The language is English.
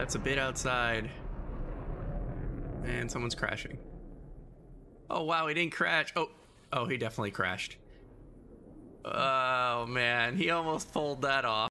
That's a bit outside. And someone's crashing. Oh, wow, he didn't crash. Oh, he definitely crashed. Oh, man, he almost pulled that off.